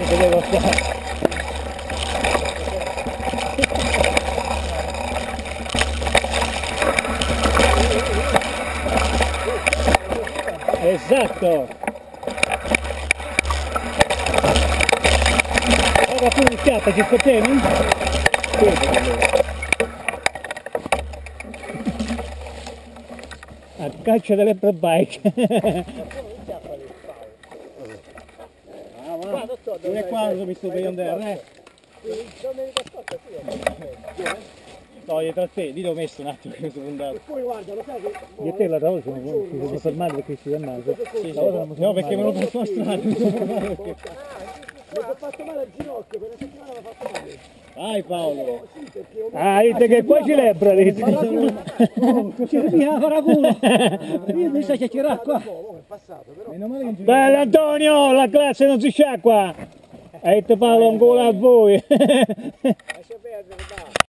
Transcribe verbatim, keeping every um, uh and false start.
vedevo qua. Esatto. Ora tu mi schiappa, ci scoppiamo? A caccia delle pro bike. Non è qua dove mi sto per andare, eh? No, dietro a te, lì l'ho messo un attimo che sono andato. E poi guarda, lo sai che... Io e te l'altra volta ci siamo fermati perché ci siamo fermati. No, perché me lo posso mostrare. Mi sono fatto male al ginocchio, per una settimana mi ha fatto male. Vai Paolo. Sì, perché ho... Ah, dite che poi celebra, dite. Ci ripia la culo. Io mi sa chiacchierare qua. È passato, però... Bello Antonio, la classe non si sciacqua. E te Paolo ancora a voi. Lascia perdere, dai.